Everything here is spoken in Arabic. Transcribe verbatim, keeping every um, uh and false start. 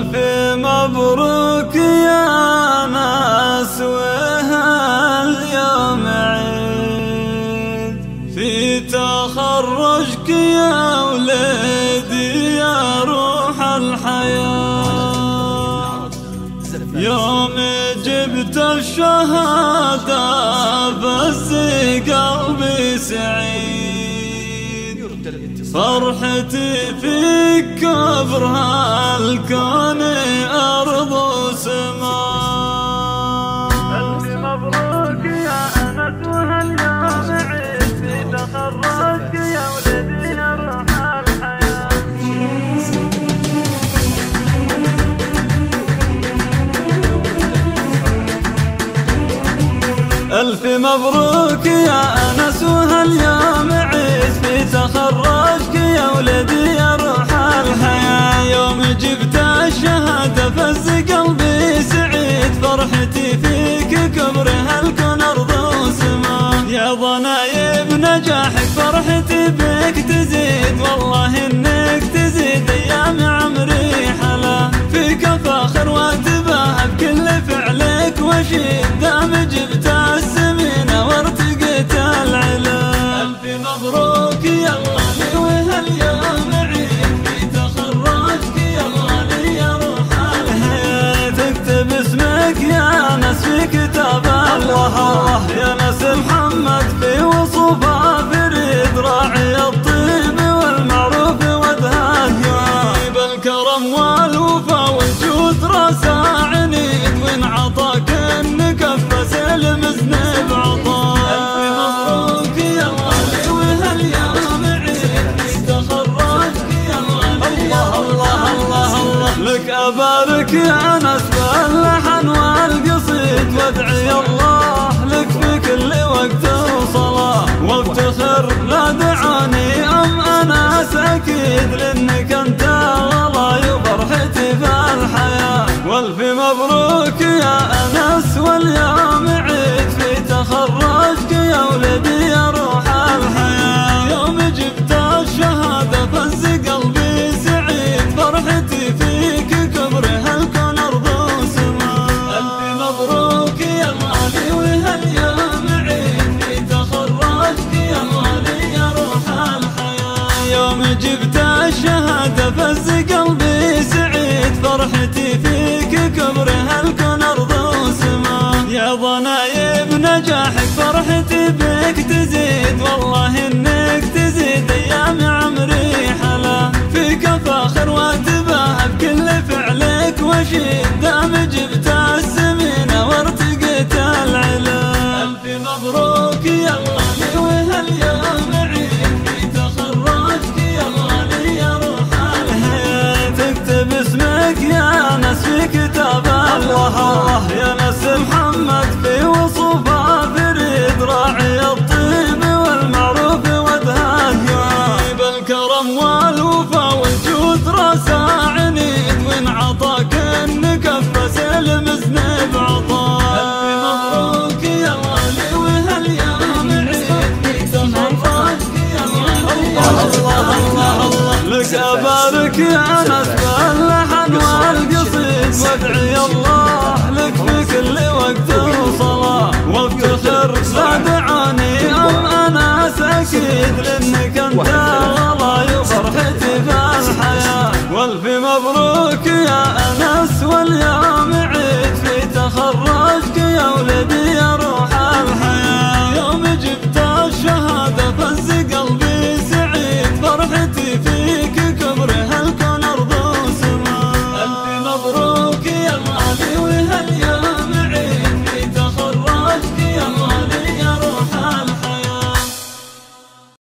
ألف مبروك يا ناس وهاليوم عيد في تخرجك يا ولدي يا روح الحياة. يوم جبت الشهادة بس قلبي سعيد، فرحتي فيك كبر هالكون أرض وسماء. ألف مبروك يا أنس وهاليوم عيد في تخرجك يا ولدي يا روح الحياة. ألف مبروك يا أنس وهاليوم عيد في تخرجك يا ولدي يا روح الحياة. يوم جبت الشهادة فز قلبي سعيد، فرحتي فيك كبر هالكون أرض وسماء. يا ضنايب نجاحك فرحتي بك تزيد، والله إنك تزيد أيام عمري حلا. فيك فاخر واتباهى بكل فعلك وشيد، دام جبت السمينة وارتقيت العلا. ألف مبروك يا غالي وهاليوم عيد في تخرجك يا غالي يا روح الحياة. تكتب اسمك يا ناس في كتاب الله الله، يا ناس محمد في وصوفه فريد، راعي الطيب والمعروف ودهان بالكرم والوفا والجود راسه عنيد، وإن عطاك النكفة سلم ذنب عطاء. ألف مبروك يا غالي وهاليوم عيد في تخرجك يا غالي الله الله الله الله. لك أبارك يا ناس باللحن والقصيد، وادعي الله لك في كل وقت وصلاة، وافتخر لا دعاني أم أناس أكيد، لأنك أنت غلاي وفرحتي في الحياة. والف مبروك يا أنس واليوم عيد في تخرجك يا ولدي يا روح الحياة. يوم جبت الشهادة فز قلبي سعيد، فرحتي فيك كبر هالكون أرض وسماء. ألف مبروك يا غالي وهاليوم عيد في تخرجك يا غالي يا روح الحياة. يوم جبت الشهادة فز قلبي سعيد، فرحتي فيك كبر هالكون أرض وسماء. يا ضنايب نجاحك فرحتي بك تزيد، والله إنك تزيد أيام عمري حلا. فيك فاخر واتباهى بكل فعلك وشيد، دام جبت السمينة وارتقيت العلا. ألف مبروك يا غالي وهاليوم عيد في تخرجك يا غالي يا روح الحياة. تكتب اسمك يا ناس في كتاب الله الله، يا ناس محمد في وصوفه فريد، راعي الطيب والمعروف ودهان بالكرم والوفا والجود راسه عنيد، وإن عطاك النكفة سلم ذنب عطاء. ألف مبروك يا غالي وهاليوم عيد في تخرجك يا غالي الله الله الله الله. لك أبارك يا ناس باللحن والقصيد، وادعي الله لك في كل وقت وصلاة، وافتخر لا دعاني أم أناس أكيد، لأنك أنت غلاي وفرحتي في الحياة. والف مبروك يا أنس واليوم عيد في تخرجك يا ولدي